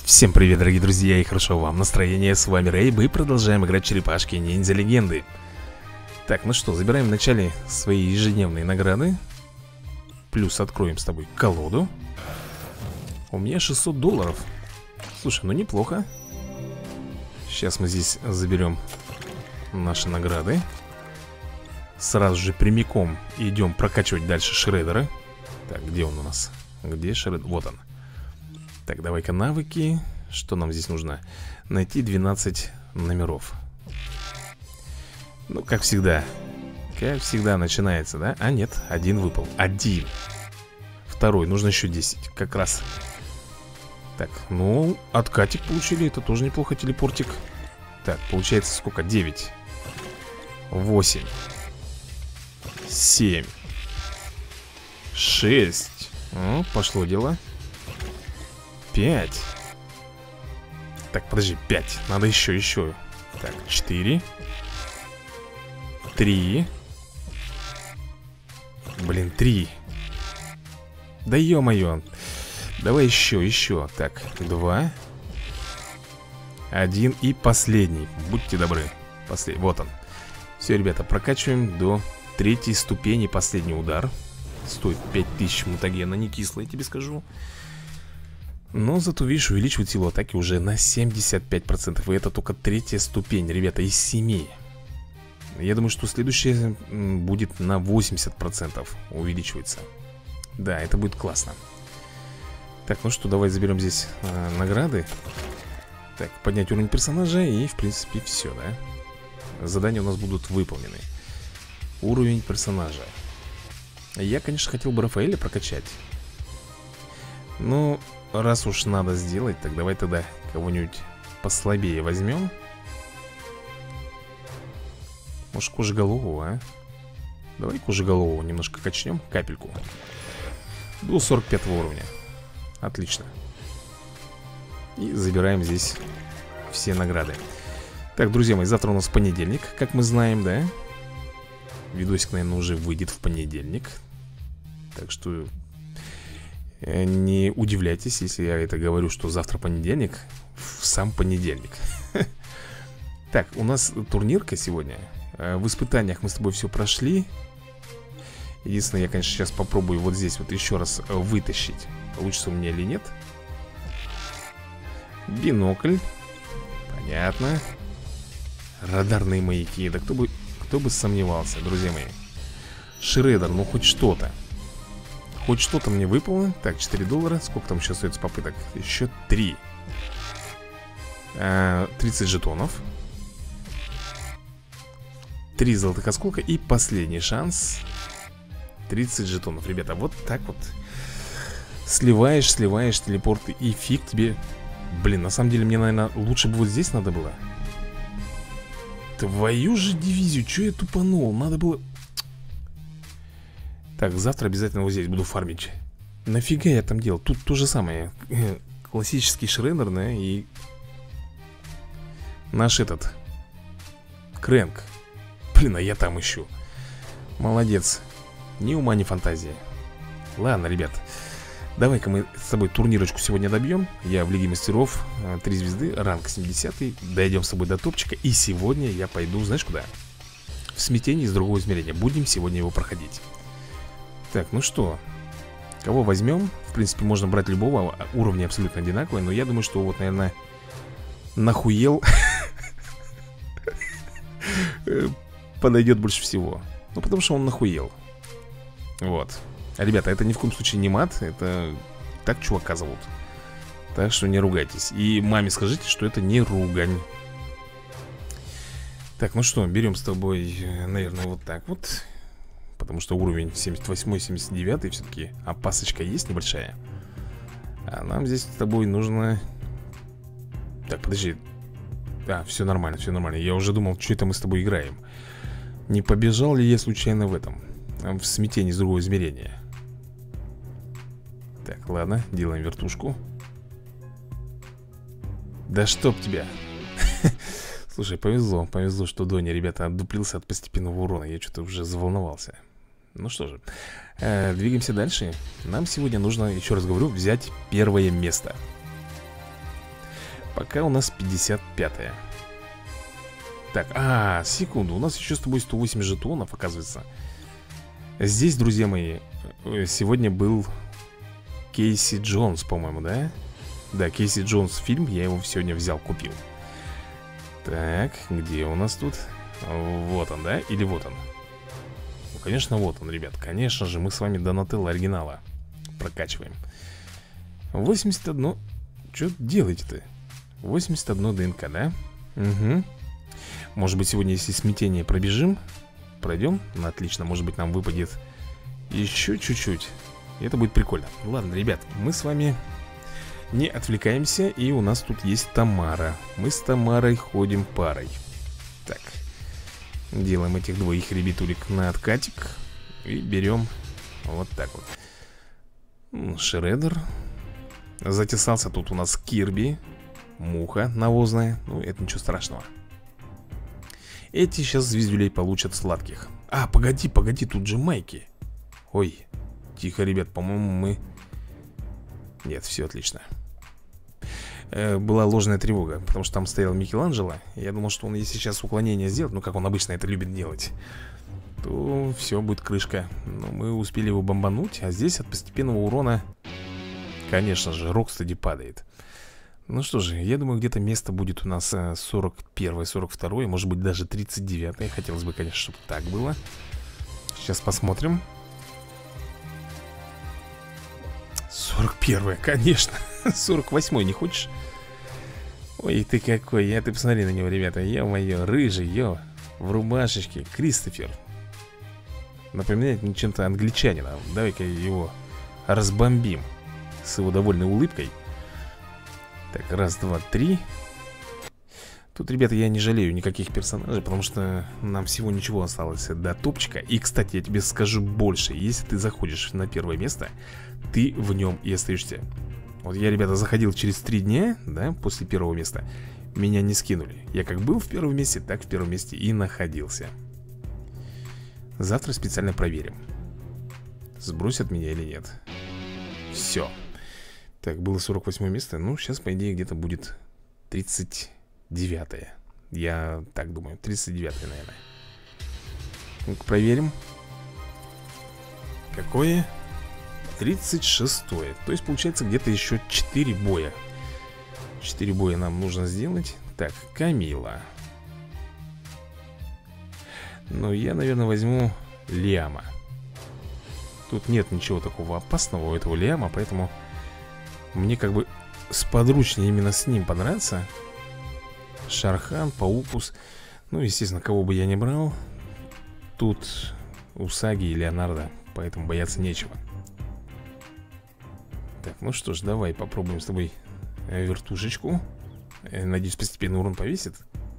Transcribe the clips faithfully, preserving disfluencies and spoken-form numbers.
Всем привет, дорогие друзья, и хорошо вам настроение. С вами Рейб, и продолжаем играть черепашки ниндзя легенды. Так, ну что, забираем вначале свои ежедневные награды. Плюс откроем с тобой колоду. У меня шестьсот долларов. Слушай, ну неплохо. Сейчас мы здесь заберем наши награды. Сразу же прямиком идем прокачивать дальше шредера. Так, где он у нас? Где шредер? Вот он. Так, давай-ка навыки. Что нам здесь нужно? Найти двенадцать номеров. Ну, как всегда. Как всегда начинается, да? А, нет, один выпал. Один. Второй, нужно еще десять. Как раз. Так, ну, откатик получили. Это тоже неплохо, телепортик. Так, получается сколько? девять. восемь. семь. шесть. О, пошло дело. пять. Так, подожди, пять. Надо еще, еще. Так, четыре. три. Блин, три. Да ё-моё. Давай еще, еще. Так, два. один и последний. Будьте добры. Послед... Вот он. Все, ребята, прокачиваем до третьей ступени. Последний удар. Стоит пять тысяч мутагена. Не кисло, я тебе скажу. Но зато, видишь, увеличивает силу атаки уже на семьдесят пять процентов. И это только третья ступень, ребята, из семи. Я думаю, что следующая будет на восемьдесят процентов увеличивается. Да, это будет классно. Так, ну что, давай заберем здесь э, награды. Так, поднять уровень персонажа. И, в принципе, все, да. Задания у нас будут выполнены. Уровень персонажа. Я, конечно, хотел бы Рафаэля прокачать. Но... раз уж надо сделать, так давай тогда кого-нибудь послабее возьмем. Может, кожеголового, а? Давай кожеголового немножко качнем, капельку. До сорок пятого уровня. Отлично. И забираем здесь все награды. Так, друзья мои, завтра у нас понедельник, как мы знаем, да? Видосик, наверное, уже выйдет в понедельник. Так что... не удивляйтесь, если я это говорю, что завтра понедельник. В сам понедельник. Так, у нас турнирка сегодня. В испытаниях мы с тобой все прошли. Единственное, я, конечно, сейчас попробую вот здесь вот еще раз вытащить. Получится у меня или нет. Бинокль. Понятно. Радарные маяки. Да кто бы, кто бы сомневался, друзья мои. Шредер, ну хоть что-то. Хоть что-то мне выпало. Так, четыре доллара. Сколько там еще остается попыток? Еще три. а, тридцать жетонов. три золотых осколка. И последний шанс. тридцать жетонов. Ребята, вот так вот сливаешь, сливаешь телепорты. И фиг тебе. Блин, на самом деле мне, наверное, лучше бы вот здесь надо было. Твою же дивизию. Че я тупанул? Надо было... Так, завтра обязательно вот здесь буду фармить. Нафига я там делал? Тут то же самое. Классический шредер, да, и наш этот Крэнк. Блин, а я там ищу. Молодец. Ни ума, ни фантазии. Ладно, ребят, давай-ка мы с тобой турнирочку сегодня добьем. Я в Лиге Мастеров, три звезды, ранг семьдесят. Дойдем с тобой до топчика. И сегодня я пойду, знаешь куда? В смятение из другого измерения. Будем сегодня его проходить. Так, ну что, кого возьмем? В принципе, можно брать любого. Уровни абсолютно одинаковые. Но я думаю, что вот, наверное, нахуел подойдет больше всего. Ну, потому что он нахуел. Вот. Ребята, это ни в коем случае не мат. Это так чувака зовут. Так что не ругайтесь. И маме скажите, что это не ругань. Так, ну что, берем с тобой, наверное, вот так вот. Потому что уровень семьдесят восемь семьдесят девять все-таки опасочка есть небольшая. А нам здесь с тобой нужно... Так, подожди. А, все нормально, все нормально. Я уже думал, что это мы с тобой играем. Не побежал ли я случайно в этом? В смятении из другого измерения. Так, ладно, делаем вертушку. Да чтоб тебя. Слушай, повезло, повезло, что Доня, ребята, отдуплился от постепенного урона. Я что-то уже заволновался. Ну что же, э, двигаемся дальше. Нам сегодня нужно, еще раз говорю, взять первое место. Пока у нас пятьдесят пятая. Так, а, секунду, у нас еще с тобой сто восемь жетонов, оказывается. Здесь, друзья мои, сегодня был Кейси Джонс, по-моему, да? Да, Кейси Джонс фильм, я его сегодня взял, купил. Так, где у нас тут? Вот он, да? Или вот он? Ну, конечно, вот он, ребят. Конечно же, мы с вами Донателло оригинала прокачиваем. восемьдесят один. Что делаете-то? восемьдесят один ДНК, да? Угу. Может быть, сегодня, если смятение пробежим, пройдем? Ну, отлично, может быть, нам выпадет еще чуть-чуть. Это будет прикольно. Ладно, ребят, мы с вами не отвлекаемся. И у нас тут есть Тамара. Мы с Тамарой ходим парой. Так, делаем этих двоих ребятулек на откатик. И берем вот так вот. Шреддер. Затесался тут у нас Кирби. Муха навозная. Ну, это ничего страшного. Эти сейчас звездюлей получат сладких. А, погоди, погоди, тут же майки. Ой, тихо, ребят, по-моему, мы... Нет, все отлично. э, Была ложная тревога, потому что там стоял Микеланджело. Я думал, что он, если сейчас уклонение сделает, ну, как он обычно это любит делать, то все, будет крышка. Но мы успели его бомбануть. А здесь от постепенного урона, конечно же, Рокстеди падает. Ну что же, я думаю, где-то место будет у нас сорок первое, сорок второе, может быть, даже тридцать девятое. Хотелось бы, конечно, чтобы так было. Сейчас посмотрим. сорок первое, конечно. сорок восьмое не хочешь? Ой, ты какой, я, ты посмотри на него, ребята. Ё-моё, рыжий, ё. В рубашечке, Кристофер. Напоминает мне чем-то англичанина. Давай-ка его разбомбим с его довольной улыбкой. Так, раз, два, три. Тут, ребята, я не жалею никаких персонажей, потому что нам всего ничего осталось до топчика. И, кстати, я тебе скажу больше. Если ты заходишь на первое место, ты в нем и остаешься. Вот я, ребята, заходил через три дня, да, после первого места. Меня не скинули. Я как был в первом месте, так в первом месте и находился. Завтра специально проверим, сбросят меня или нет. Все. Так, было сорок восьмое место. Ну, сейчас, по идее, где-то будет тридцать девятое. Я так думаю, тридцать девятое, наверное. Ну-ка, проверим. Какое? тридцать шестое. То есть, получается, где-то еще четыре боя. четыре боя нам нужно сделать. Так, Камила. Ну, я, наверное, возьму Лиама. Тут нет ничего такого опасного у этого Лиама, поэтому... Мне как бы сподручнее именно с ним понравится. Шархан, Паукус. Ну, естественно, кого бы я не брал. Тут Усаги и Леонардо, поэтому бояться нечего. Так, ну что ж, давай попробуем с тобой вертушечку. Надеюсь, постепенно урон повесит.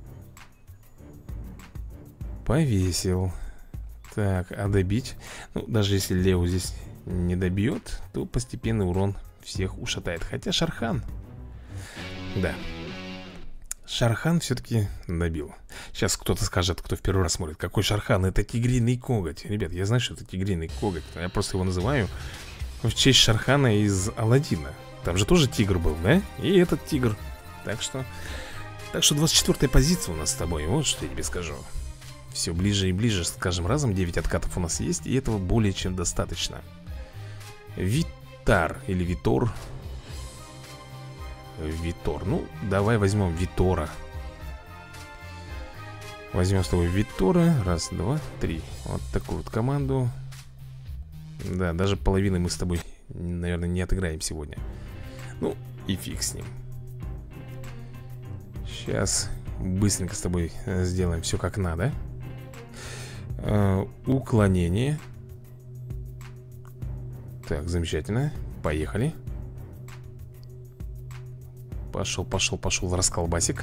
Повесил. Так, а добить? Ну, даже если Лео здесь не добьет, то постепенный урон всех ушатает. Хотя Шархан... Да, Шархан все-таки добил. Сейчас кто-то скажет, кто в первый раз смотрит: какой Шархан? Это тигриный коготь. Ребят, я знаю, что это тигриный коготь. Я просто его называю в честь Шархана из Аладдина. Там же тоже тигр был, да? И этот тигр. Так что... Так что двадцать четвёртая позиция у нас с тобой. Вот что я тебе скажу. Все ближе и ближе, с каждым разом. девять откатов у нас есть, и этого более чем достаточно. Витар или Витор. Витор, ну давай возьмем Витора. Возьмем с тобой Витора. Раз, два, три. Вот такую вот команду. Да, даже половины мы с тобой, наверное, не отыграем сегодня. Ну и фиг с ним. Сейчас быстренько с тобой сделаем все как надо. Уклонение. Так, замечательно. Поехали. Пошел, пошел, пошел расколбасик.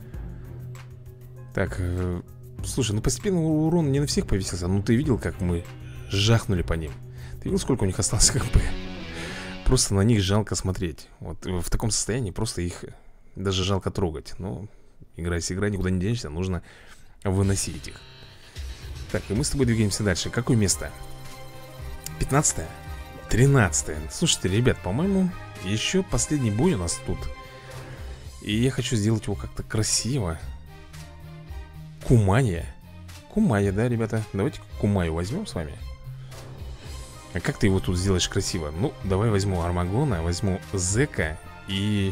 Так, э, слушай, ну постепенно урон не на всех повесился. Ну ты видел, как мы жахнули по ним? Ты видел, сколько у них осталось ХП? Просто на них жалко смотреть. Вот в таком состоянии просто их даже жалко трогать. Но игра с игрой, никуда не денешься. Нужно выносить их. Так, и мы с тобой двигаемся дальше. Какое место? пятнадцатое? тринадцатое. Слушайте, ребят, по-моему, еще последний бой у нас тут. И я хочу сделать его как-то красиво. Кумания. Кумая, да, ребята? Давайте Кумаю возьмем с вами. А как ты его тут сделаешь красиво? Ну, давай возьму Армагона, возьму Зека и...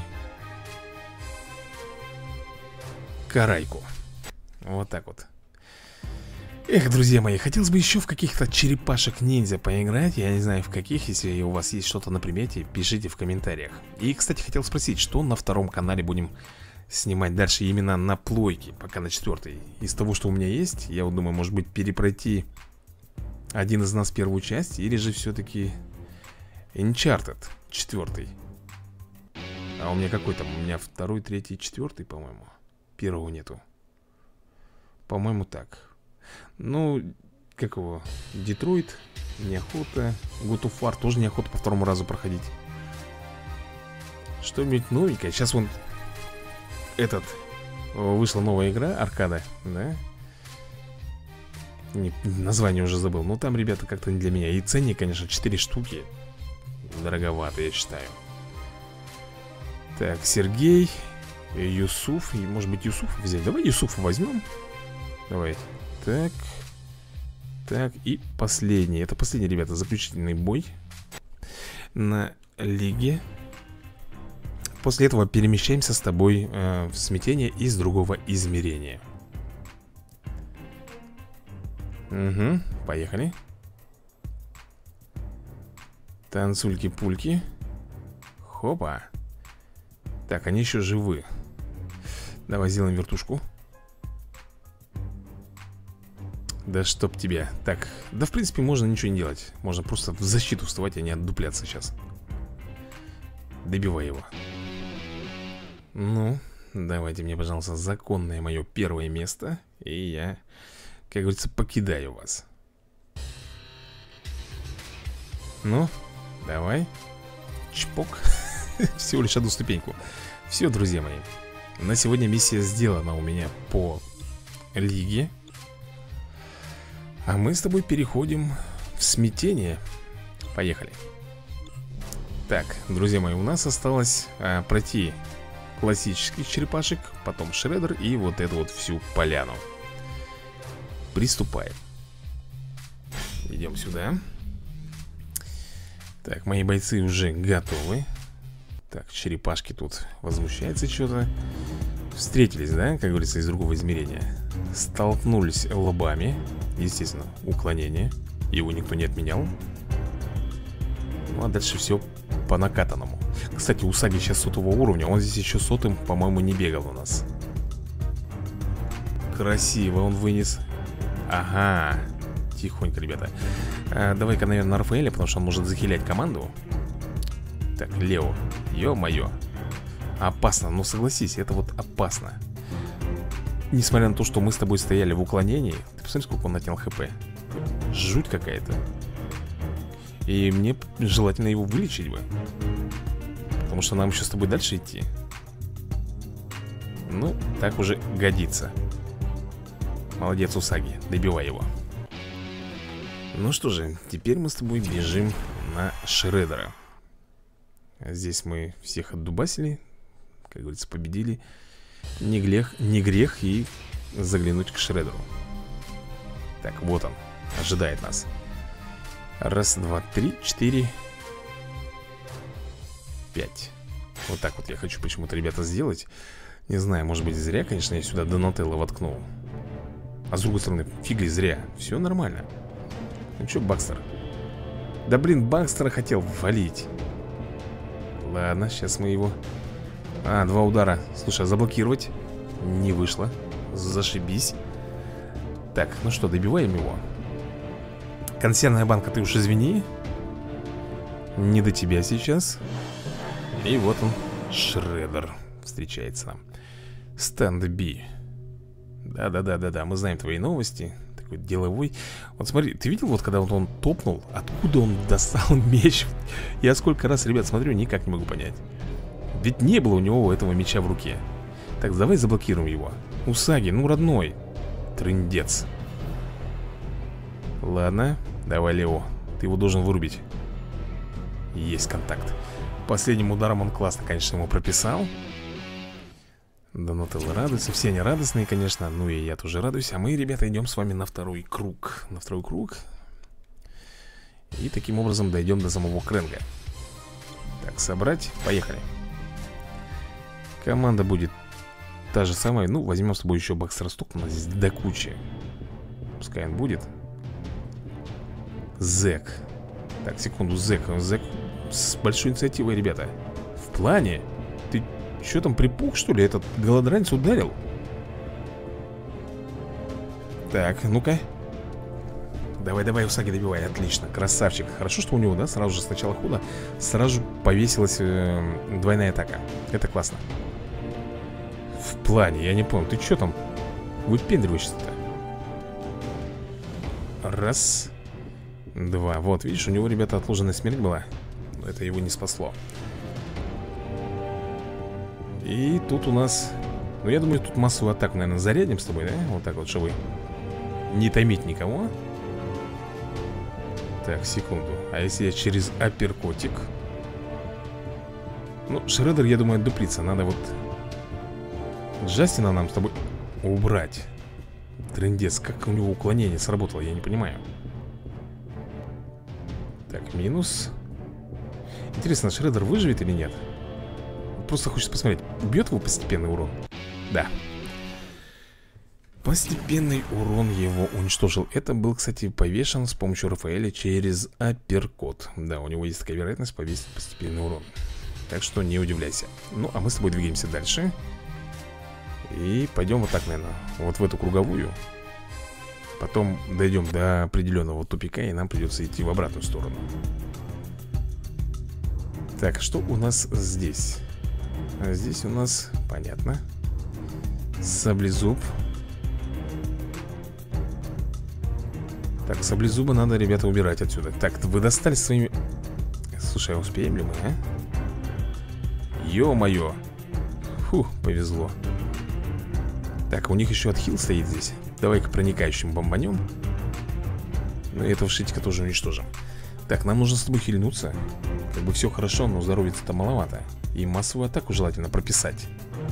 Карайку. Вот так вот. Эх, друзья мои, хотелось бы еще в каких-то черепашек-ниндзя поиграть. Я не знаю в каких, если у вас есть что-то на примете, пишите в комментариях. И, кстати, хотел спросить, что на втором канале будем снимать дальше именно на плойке, пока на четвертой. Из того, что у меня есть, я вот думаю, может быть, перепройти один из нас первую часть, или же все-таки Uncharted четвертый. А у меня какой там? У меня второй, третий, четвертый, по-моему. Первого нету. По-моему, так. Ну, как его? Детройт, неохота. God of War тоже неохота по второму разу проходить. Что-нибудь новенькое. Сейчас вон этот вышла новая игра, аркада, да? Не, название уже забыл. Но там, ребята, как-то не для меня. И ценник, конечно, четыре штуки. Дороговато, я считаю. Так, Сергей, Юсуф. И, может быть, Юсуф взять. Давай Юсуфа возьмем. Давай. Так. Так, и последний. Это последний, ребята, заключительный бой на лиге. После этого перемещаемся с тобой э, в смятение из другого измерения. Угу, поехали. Танцульки-пульки. Хопа. Так, они еще живы. Давай сделаем вертушку. Да чтоб тебя. Так, да в принципе можно ничего не делать. Можно просто в защиту вставать, а не отдупляться сейчас. Добивай его. Ну, давайте мне, пожалуйста, законное мое первое место. И я, как говорится, покидаю вас. Ну, давай. Чпок. Всего лишь одну ступеньку. Все, друзья мои, на сегодня миссия сделана у меня по лиге. А мы с тобой переходим в смятение. Поехали. Так, друзья мои, у нас осталось а, пройти классических черепашек, потом Шреддер и вот эту вот всю поляну. Приступаем. Идем сюда. Так, мои бойцы уже готовы. Так, черепашки тут возмущаются что-то. Встретились, да, как говорится, из другого измерения. Столкнулись лбами. Естественно, уклонение. Его никто не отменял. Ну а дальше все по накатанному. Кстати, Усаги сейчас сотого уровня. Он здесь еще сотым, по-моему, не бегал у нас. Красиво он вынес. Ага. Тихонько, ребята. а, Давай-ка, наверное, на Рафаэля, потому что он может захилять команду. Так, Лео. Ё-моё. Опасно, ну согласись, это вот опасно. Несмотря на то, что мы с тобой стояли в уклонении. Ты посмотри, сколько он отнял хп. Жуть какая-то. И мне желательно его вылечить бы. Потому что нам еще с тобой дальше идти. Ну, так уже годится. Молодец, Усаги, добивай его. Ну что же, теперь мы с тобой бежим на Шреддера. Здесь мы всех отдубасили. Как говорится, победили. Не грех, не грех и заглянуть к Шреддеру. Так, вот он, ожидает нас. Раз, два, три, четыре, пять. Вот так вот я хочу почему-то, ребята, сделать. Не знаю, может быть зря, конечно, я сюда Донателло воткнул. А с другой стороны, фиг ли зря. Все нормально. Ну что, Бакстер? Да блин, Бакстера хотел валить. Ладно, сейчас мы его... А, два удара. Слушай, а заблокировать не вышло. Зашибись. Так, ну что, добиваем его. Консервная банка, ты уж извини. Не до тебя сейчас. И вот он, Шреддер, встречается нам. Stand B. Да-да-да-да-да, мы знаем твои новости. Такой деловой. Вот смотри, ты видел, вот когда вот он топнул, откуда он достал меч? Я сколько раз, ребят, смотрю, никак не могу понять. Ведь не было у него этого меча в руке. Так, давай заблокируем его. Усаги, ну родной. Трындец. Ладно, давай, Лео. Ты его должен вырубить. Есть контакт. Последним ударом он классно, конечно, ему прописал. Донателло радуется, все они радостные, конечно. Ну и я тоже радуюсь. А мы, ребята, идем с вами на второй круг. На второй круг. И таким образом дойдем до самого Кренга. Так, собрать, поехали. Команда будет та же самая. Ну, возьмем с собой еще Бакстера Стокмана. Здесь до кучи. Пускай он будет. Зэк. Так, секунду, Зэк. Зэк с большой инициативой, ребята. В плане? Ты что там, припух, что ли? Этот голодранец ударил? Так, ну-ка. Давай, давай, Усаги, добивай, отлично, красавчик. Хорошо, что у него, да, сразу же с начала хода сразу же повесилась э, двойная атака. Это классно. В плане, я не понял, ты что там выпендриваешься-то? Раз. Два, вот, видишь, у него, ребята, отложенная смерть была. Но это его не спасло. И тут у нас... Ну, я думаю, тут массовую атаку, наверное, зарядим с тобой, да? Вот так вот, чтобы не томить никого. Так, секунду. А если я через апперкотик? Ну, Шреддер, я думаю, отдуплится. Надо вот Джастина нам с тобой убрать. Трындец, как у него уклонение сработало, я не понимаю. Так, минус. Интересно, Шреддер выживет или нет? Просто хочется посмотреть, убьет его постепенный урон? Да. Постепенный урон его уничтожил. Это был, кстати, повешен с помощью Рафаэля через апперкот. Да, у него есть такая вероятность повесить постепенный урон. Так что не удивляйся. Ну, а мы с тобой двигаемся дальше. И пойдем вот так, наверное, вот в эту круговую. Потом дойдем до определенного тупика, и нам придется идти в обратную сторону. Так, что у нас здесь? А здесь у нас, понятно, саблезуб. Так, саблезуба надо, ребята, убирать отсюда. Так, вы достали своими... Слушай, а успеем ли мы, а? Ё-моё. Фух, повезло. Так, у них еще отхил стоит здесь. Давай-ка проникающим бомбанем. Ну, этого шитика тоже уничтожим. Так, нам нужно с тобой хильнуться. Как бы все хорошо, но здоровья-то маловато. И массовую атаку желательно прописать.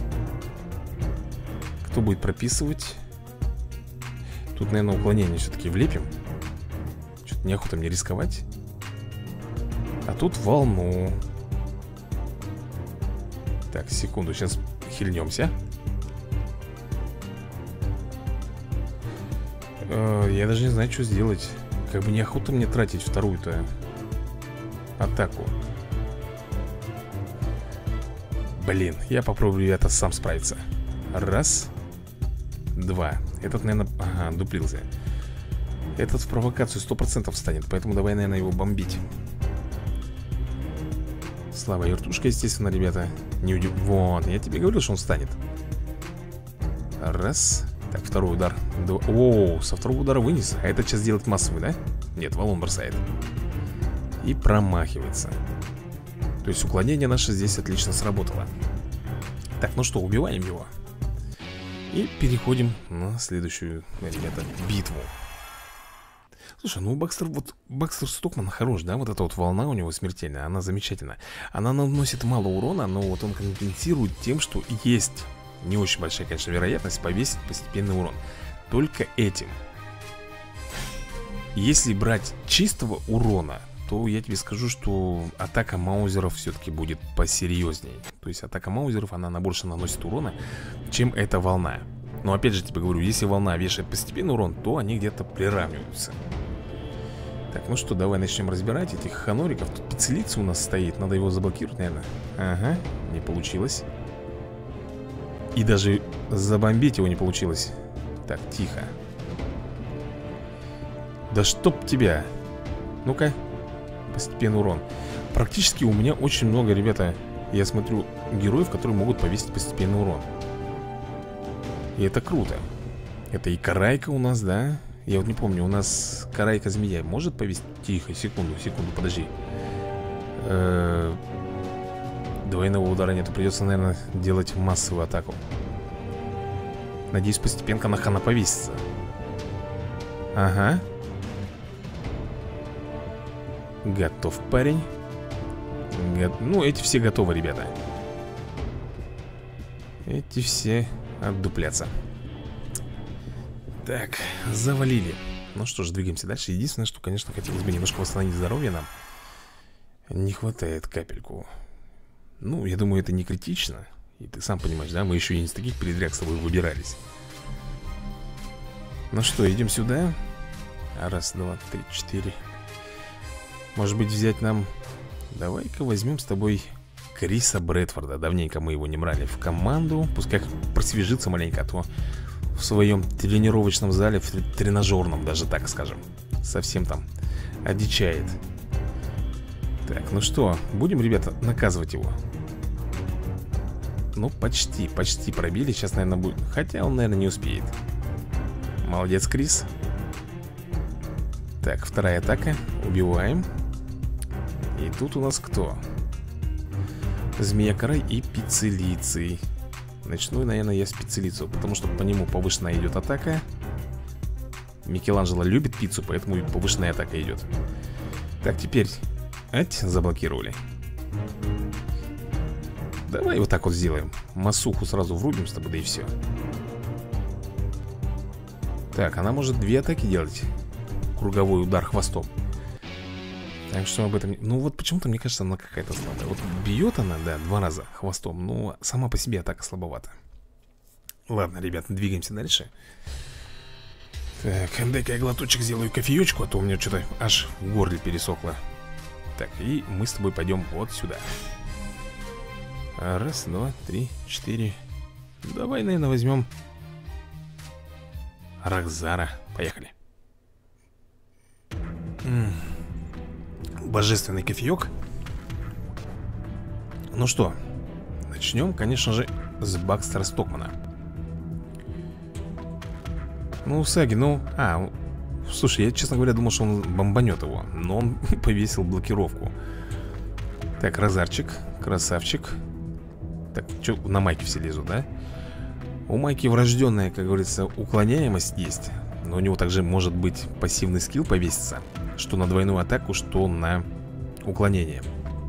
Кто будет прописывать? Тут, наверное, уклонение все-таки влепим. Что-то неохота мне рисковать. А тут волну. Так, секунду, сейчас хильнемся. э, Я даже не знаю, что сделать. Как бы неохота мне тратить вторую-то атаку. Блин, я попробую, ребята, сам справиться. Раз. Два. Этот, наверное, ага, дуплился. Этот в провокацию сто процентов встанет. Поэтому давай, наверное, его бомбить. Слава вертушка, естественно, ребята. Не удив... Вот, я тебе говорил, что он встанет. Раз. Так, второй удар. Два. О, со второго удара вынес. А этот сейчас делает массовый, да? Нет, валун бросает. И промахивается. То есть уклонение наше здесь отлично сработало. Так, ну что, убиваем его. И переходим на следующую, ребята, битву. Слушай, ну Бакстер, вот Бакстер Стокман хорош, да? Вот эта вот волна у него смертельная, она замечательная. Она наносит мало урона, но вот он компенсирует тем, что есть не очень большая, конечно, вероятность повесить постепенный урон. Только этим. Если брать чистого урона, то я тебе скажу, что атака маузеров все-таки будет посерьезней. То есть атака маузеров, она, она больше наносит урона, чем эта волна. Но опять же тебе говорю, если волна вешает постепенный урон, то они где-то приравниваются. Так, ну что, давай начнем разбирать этих ханориков. Тут пиццелица у нас стоит, надо его заблокировать, наверное. Ага, не получилось. И даже забомбить его не получилось. Так, тихо. Да чтоб тебя. Ну-ка. Постепенный урон. Практически у меня очень много, ребята, я смотрю, героев, которые могут повесить постепенный урон. И это круто. Это и Карайка у нас, да? Я вот не помню, у нас Карайка-змея может повесить? Тихо, секунду, секунду, подожди. Э-э- Двойного удара нет, придется, наверное, делать массовую атаку. Надеюсь, постепенно на хана повесится. Ага. Готов, парень. Го... Ну, эти все готовы, ребята. эти все отдуплятся. Так, завалили. Ну что ж, двигаемся дальше. Единственное, что, конечно, хотелось бы немножко восстановить здоровье нам. Не хватает капельку. Ну, я думаю, это не критично. И ты сам понимаешь, да? Мы еще и из таких передряг с тобой выбирались. Ну что, идем сюда. Раз, два, три, четыре. Может быть, взять нам... Давай-ка возьмем с тобой Криса Брэдфорда. Давненько мы его не брали в команду. Пускай просвежится маленько, а то в своем тренировочном зале, в тренажерном, даже так скажем, совсем там одичает. Так, ну что, будем, ребята, наказывать его? Ну, почти, почти пробили. Сейчас, наверное, будет... Хотя он, наверное, не успеет. Молодец, Крис. Так, вторая атака. Убиваем. И тут у нас кто? Змея-карай и пиццелицей. Начну, наверное, я с пиццелицу, потому что по нему повышенная идет атака. Микеланджело любит пиццу, поэтому и повышенная атака идет. Так, теперь... Ать, заблокировали. Давай вот так вот сделаем. Масуху сразу врубим с тобой, да и все. Так, она может две атаки делать. Круговой удар хвостом. Так что об этом... Ну вот почему-то, мне кажется, она какая-то слабая. Вот бьет она, да, два раза хвостом, но сама по себе атака слабовата. Ладно, ребят, двигаемся дальше. Так, дай-ка я глоточек сделаю кофеечку, а то у меня что-то аж в горле пересохло. Так, и мы с тобой пойдем вот сюда. Раз, два, три, четыре. Давай, наверное, возьмем Рокзара. Поехали. М-м. Божественный кофеек. Ну что, начнем, конечно же, с Бакстера Стокмана. Ну, Саги, ну... А, слушай, я, честно говоря, думал, что он бомбанет его. Но он повесил блокировку. Так, Розарчик, красавчик. Так, что, на Майке все лезут, да? У Майки врожденная, как говорится, уклоняемость есть. Но у него также может быть пассивный скилл повеситься. Что на двойную атаку, что на уклонение.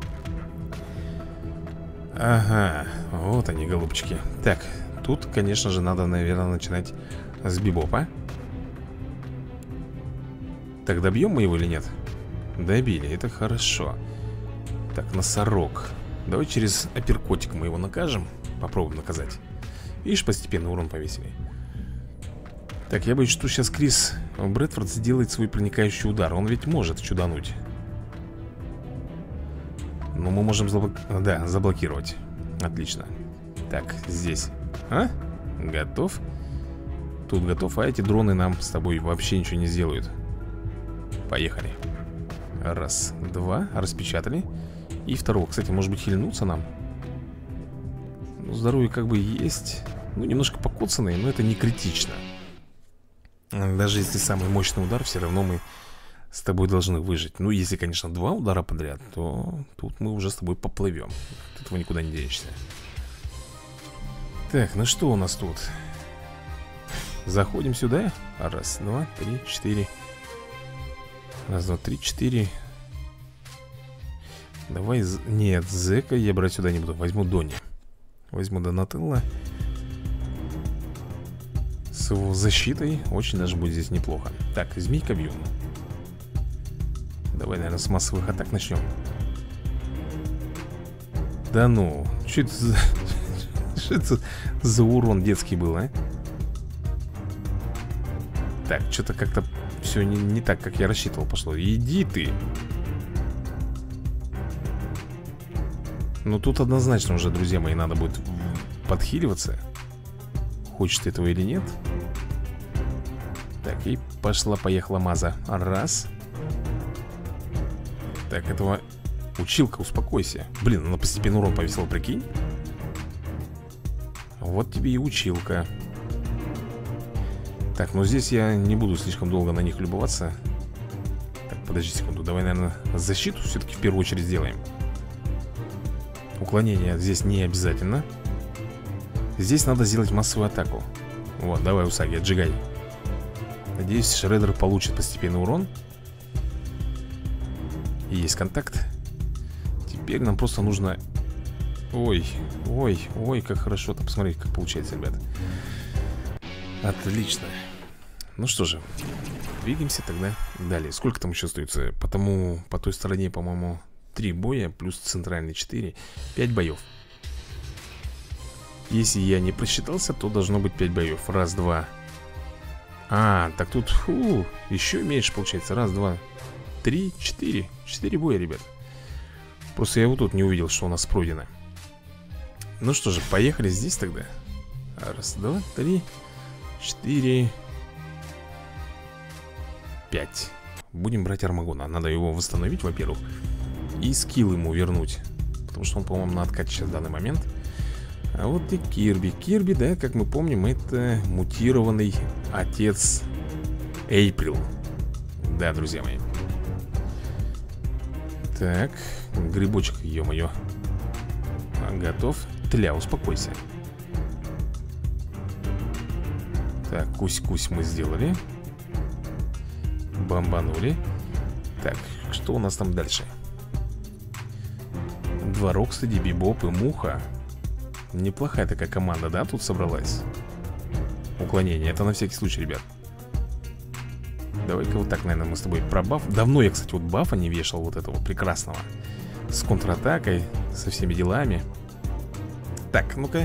Ага, вот они, голубчики. Так, тут, конечно же, надо, наверное, начинать с Бибопа. Так, добьем мы его или нет? Добили, это хорошо. Так, носорог. Давай через апперкотик мы его накажем. Попробуем наказать. Видишь, постепенно урон повесили. Так, я боюсь, что сейчас Крис Брэдфорд сделает свой проникающий удар. Он ведь может чудануть. Но мы можем заблок... да, заблокировать. Отлично. Так, здесь. А? Готов? Тут готов, а эти дроны нам с тобой вообще ничего не сделают. Поехали. Раз, два, распечатали. И второго, кстати, может быть, хильнуться нам. Ну, здоровье как бы есть. Ну, немножко покоцанные, но это не критично. Даже если самый мощный удар, все равно мы с тобой должны выжить. Ну, если, конечно, два удара подряд, то тут мы уже с тобой поплывем. От этого никуда не денешься. Так, ну что у нас тут? Заходим сюда. Раз, два, три, четыре. Раз, два, три, четыре. Давай, нет, Зека я брать сюда не буду. Возьму Донни. Возьму Донателло. С его защитой очень даже будет здесь неплохо. Так, змейка бьем. Давай, наверное, с массовых атак начнем. Да ну, что это за... Что это за урон детский был, а? Так, что-то как-то все не, не так, как я рассчитывал пошло. Иди ты. Ну тут однозначно уже, друзья мои, надо будет подхиливаться. Хочет этого или нет. Так, и пошла-поехала маза. Раз. Так, этого... Училка, успокойся. Блин, она постепенно урон повесила, прикинь. Вот тебе и училка. Так, ну здесь я не буду слишком долго на них любоваться. Так, подожди секунду. Давай, наверное, защиту все-таки в первую очередь сделаем. Уклонение здесь не обязательно. Здесь надо сделать массовую атаку. Вот, давай, Усаги, отжигай. Надеюсь, Шреддер получит постепенный урон. Есть контакт. Теперь нам просто нужно Ой, ой, ой, как хорошо-то. Посмотрите, как получается, ребят. Отлично. Ну что же, двигаемся тогда далее. Сколько там еще остается? Потому, по той стороне, по-моему, три боя, плюс центральный четыре. пять боев. Если я не просчитался, то должно быть пять боев. Раз, два. А, так тут, фу, еще меньше получается. Раз, два, три, четыре. Четыре боя, ребят. Просто я вот тут не увидел, что у нас пройдено. Ну что же, поехали здесь тогда. Раз, два, три, четыре, пять. Будем брать Армагона. Надо его восстановить, во-первых. И скилл ему вернуть. Потому что он, по-моему, на откате сейчас в данный момент. А вот и Кирби. Кирби, да, как мы помним, это мутированный отец Эйприл. Да, друзья мои. Так, грибочек, ё-моё. Готов. Тля, успокойся. Так, кусь-кусь мы сделали. Бомбанули. Так, что у нас там дальше? Два Рокстеди, Бибоп и Муха. Неплохая такая команда, да, тут собралась. Уклонение, это на всякий случай, ребят. Давай-ка вот так, наверное, мы с тобой про баф. Давно я, кстати, вот бафа не вешал, вот этого прекрасного. С контратакой, со всеми делами. Так, ну-ка.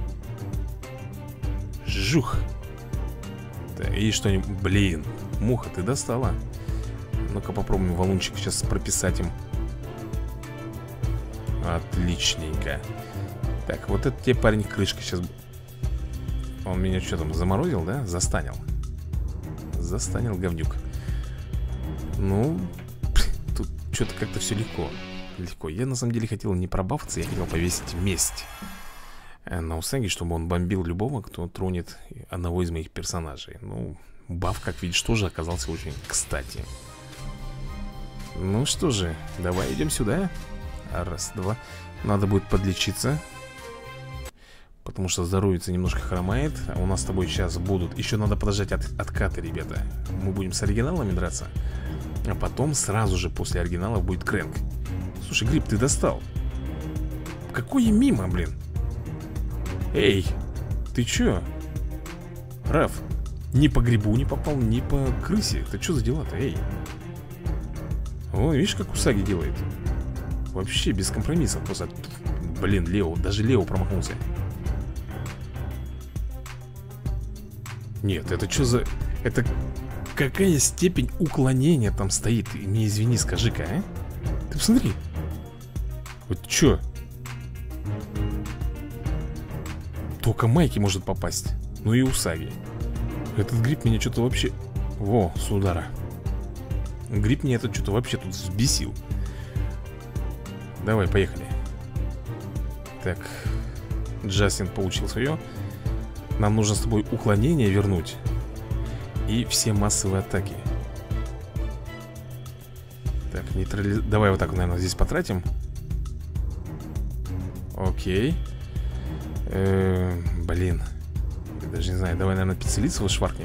Жух. Так, и что-нибудь, блин. Муха, ты достала. Ну-ка попробуем валунчик сейчас прописать им. Отличненько. Так, вот это тебе, парень, крышка сейчас. Он меня что там, заморозил, да? Застанил. Застанил, говнюк. Ну, тут что-то как-то все легко. Легко. Я на самом деле хотел не пробафаться, я хотел повесить месть на Усаги, чтобы он бомбил любого, кто тронет одного из моих персонажей. Ну, баф, как видишь, тоже оказался очень кстати. Ну что же, давай идем сюда. Раз, два. Надо будет подлечиться, потому что здоровьица немножко хромает. А у нас с тобой сейчас будут. Еще надо подождать от, откаты, ребята. Мы будем с оригиналами драться. А потом сразу же после оригиналов будет Крэнк. Слушай, Гриб, ты достал. Какое мимо, блин. Эй, ты че? Раф, ни по грибу не попал, ни по крысе. Ты что за дела-то, эй? О, видишь, как Усаги делает? Вообще без компромиссов. Просто, блин, Лео, даже Лео промахнулся. Нет, это что за... Это какая степень уклонения там стоит? Ты мне извини, скажи-ка, а? Ты посмотри. Вот что? Только Майки может попасть. Ну и Усаги. Этот гриб меня что-то вообще... Во, с удара. Гриб мне этот что-то вообще тут взбесил. Давай, поехали. Так, Джастин получил свое. Нам нужно с тобой уклонение вернуть. И все массовые атаки. Так, нейтрализ... Давай вот так, наверное, здесь потратим. Окей. Э -э, блин. Я даже не знаю, давай, наверное, Пиццелицева шваркнем.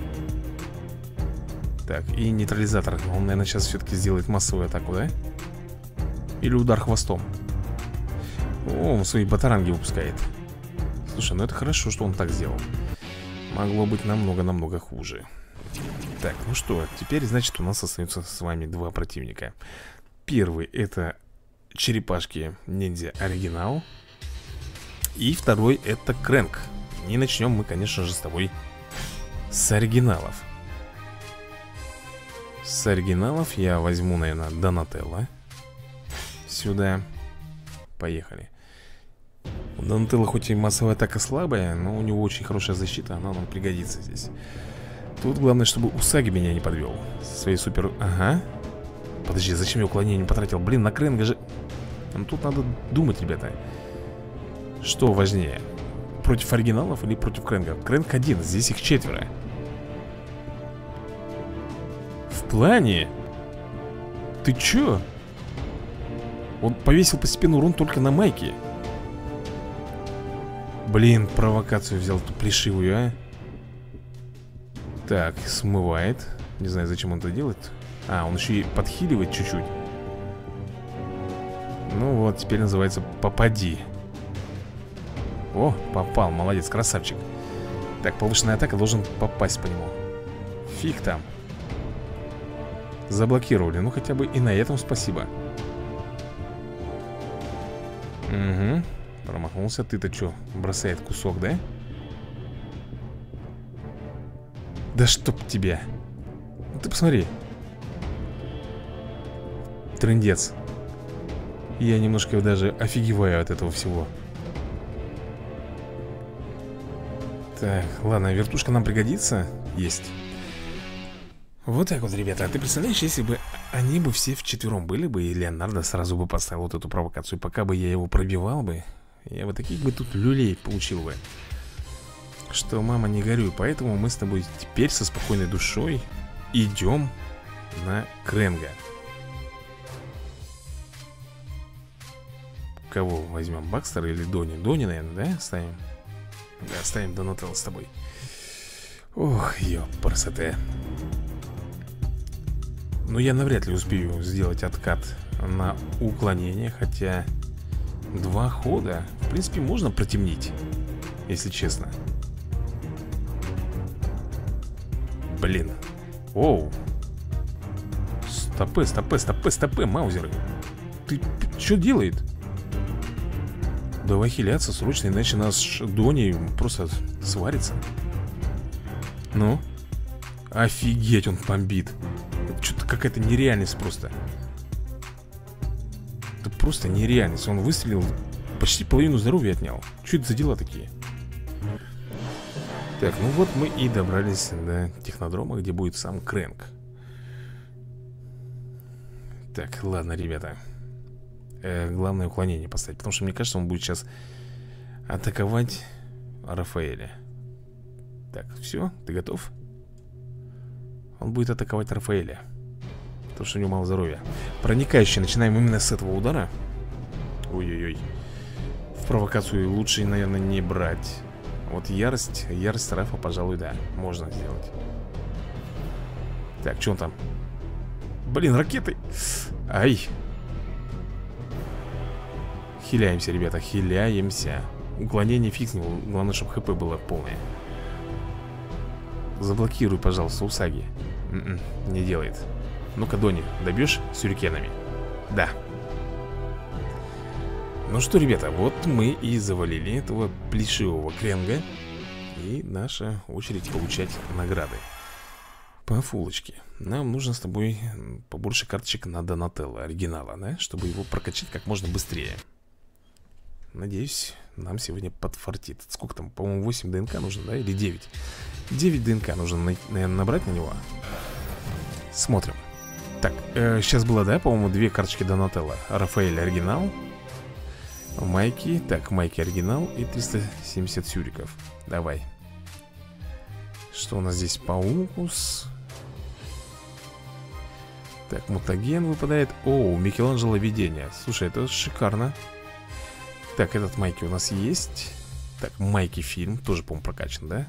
Так, и нейтрализатор. Он, наверное, сейчас все-таки сделает массовую атаку, да? Или удар хвостом. О, он свои батаранги выпускает. Слушай, ну это хорошо, что он так сделал. Могло быть намного-намного хуже. Так, ну что, теперь, значит, у нас остаются с вами два противника. Первый это черепашки ниндзя оригинал. И второй это Крэнк. И начнем мы, конечно же, с тобой с оригиналов. С оригиналов я возьму, наверное, Донателло. Сюда. Поехали. У Донателло хоть и массовая атака слабая, но у него очень хорошая защита. Она нам пригодится здесь. Тут главное, чтобы Усаги меня не подвел со своей супер... Ага. Подожди, зачем я уклонение не потратил? Блин, на Крэнга же... Ну тут надо думать, ребята. Что важнее? Против оригиналов или против Крэнга? Крэнг один, здесь их четверо. В плане? Ты чё? Он повесил постепенно урон только на Майке. Блин, провокацию взял эту плешивую, а. Так, смывает. Не знаю, зачем он это делает. А, он еще и подхиливает чуть-чуть. Ну вот, теперь называется попади. О, попал, молодец, красавчик. Так, повышенная атака, должен попасть по нему. Фиг там. Заблокировали, ну хотя бы и на этом спасибо. Угу, промахнулся. Ты-то что, бросает кусок, да? Да чтоб тебя. Ну ты посмотри. Трындец. Я немножко даже офигеваю от этого всего. Так, ладно, вертушка нам пригодится. Есть. Вот так вот, ребята. А ты представляешь, если бы они бы все вчетвером были бы, и Леонардо сразу бы поставил вот эту провокацию, пока бы я его пробивал бы, я бы таких бы тут люлей получил бы, что, мама, не горюй. Поэтому мы с тобой теперь со спокойной душой идем на Кренга. Кого возьмем? Бакстера или Дони? Дони, наверное, да? Ставим? Да, ставим Донателло с тобой. Ох, ёпарасоте. Ну, я навряд ли успею сделать откат на уклонение. Хотя два хода, в принципе, можно протемнить, если честно. Блин. Оу. Стопы, стопы, стопы, стопы, маузеры. Ты что делает? Давай хиляться срочно, иначе нас Дони просто сварится. Ну? Офигеть, он бомбит. Что-то какая-то нереальность просто. Это просто нереальность. Он выстрелил, почти половину здоровья отнял. Что это за дела такие? Так, ну вот мы и добрались до технодрома, где будет сам Крэнк. Так, ладно, ребята. э, Главное уклонение поставить, потому что мне кажется, он будет сейчас атаковать Рафаэля. Так, все, ты готов? Он будет атаковать Рафаэля, потому что у него мало здоровья. Проникающий, начинаем именно с этого удара. Ой-ой-ой. В провокацию лучше, наверное, не брать. Вот ярость, ярость Рафа, пожалуй, да, можно сделать. Так, что он там? Блин, ракеты. Ай. Хиляемся, ребята, хиляемся. Уклонение фиг с него, главное, чтобы хп было полное. Заблокируй, пожалуйста, Усаги. М-м, не делает. Ну-ка, Дони, добьешь сюрикенами? Да. Ну что, ребята, вот мы и завалили этого плешивого Кренга. И наша очередь получать награды по фулочке. Нам нужно с тобой побольше карточек на Донателло оригинала, да? Чтобы его прокачать как можно быстрее. Надеюсь, нам сегодня подфартит. Сколько там, по-моему, восемь ДНК нужно, да? Или девять? девять ДНК нужно, наверное, набрать на него. Смотрим. Так, э, сейчас было, да, по-моему, две карточки Донателло. Рафаэль оригинал, Майки, так, Майки оригинал и триста семьдесят сюриков. Давай. Что у нас здесь? Паукус. Так, мутаген выпадает. О, Микеланджело видение. Слушай, это шикарно. Так, этот Майки у нас есть. Так, Майки фильм, тоже, по-моему, прокачан, да?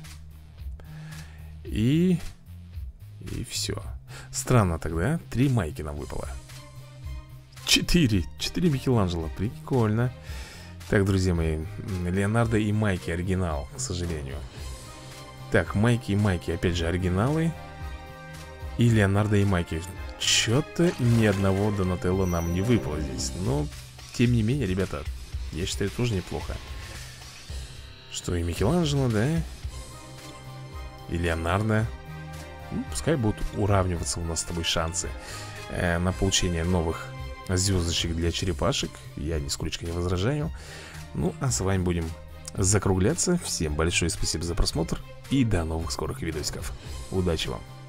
И... И все. Странно тогда, три Майки нам выпало. Четыре, четыре Микеланджело, прикольно. Так, друзья мои, Леонардо и Майки оригинал, к сожалению. Так, Майки и Майки, опять же, оригиналы. И Леонардо и Майки. Что-то ни одного Донателло нам не выпало здесь. Но, тем не менее, ребята, я считаю, тоже неплохо. Что и Микеланджело, да? И Леонардо. Ну, пускай будут уравниваться у нас с тобой шансы э, на получение новых звездочек для черепашек. Я нисколько не возражаю. Ну, а с вами будем закругляться. Всем большое спасибо за просмотр. И до новых скорых видосиков. Удачи вам!